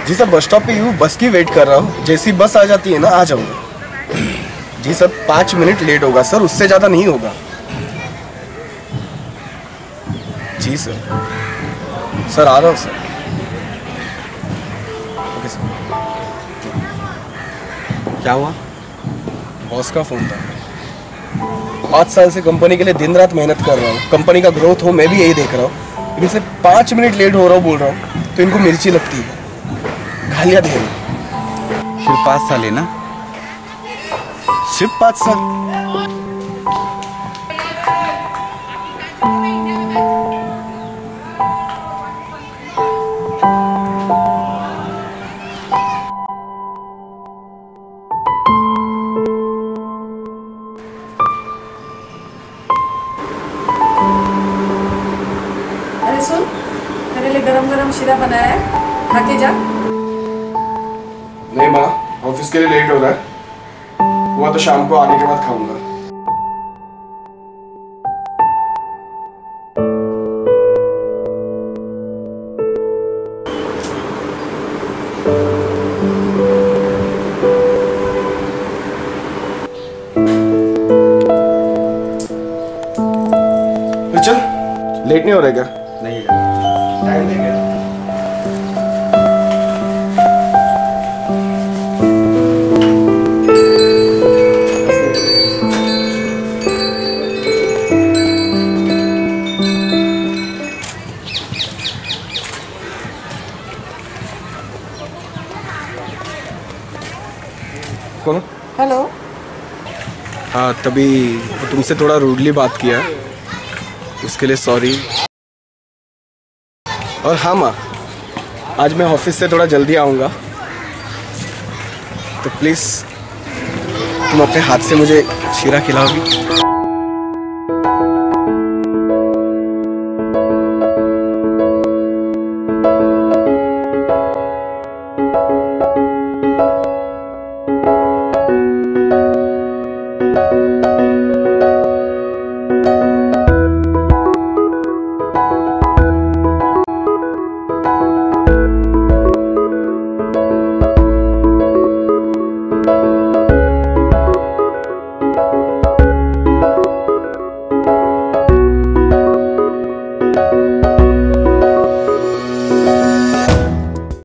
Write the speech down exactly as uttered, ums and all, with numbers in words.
जी sir, bus stop पे यूँ बस की वेट कर रहा हूँ। जैसी बस आ जाती है ना आ जाऊँगा। जी सर, पाँच मिनट लेट होगा सर, उससे ज़्यादा नहीं होगा। जी सर सर आ रहा हूँ सर। Okay sir. क्या हुआ? बॉस का फ़ोन था। पाँच साल से कंपनी के लिए दिन रात मेहनत कर रहा हूँ, कंपनी का ग्रोथ हो मैं भी यही देख रहा हूँ, लेकिन सिर्फ पाँच मिनट लेट हो रहा हूँ बोल रहा हूँ तो इनको मिर्ची लगती है, गालियाँ दे रही। सिर्फ पाँच साल है ना? सिर्फ पाँच साल? अरे सुन, तेरे लिए गरम गरम शीरा बनाया है, खा के जा। नहीं माँ, ऑफिस के लिए लेट हो रहा है, हुआ तो शाम को आने के बाद खाऊंगा। चल, लेट नहीं हो रहा क्या? नहीं टाइम दे गया। कौन? हेलो। हाँ, तभी तुमसे थोड़ा रूडली बात किया, उसके लिए सॉरी। और हाँ माँ, आज मैं ऑफिस से थोड़ा जल्दी आऊँगा, तो प्लीज़ तुम अपने हाथ से मुझे शीरा खिलाओगी?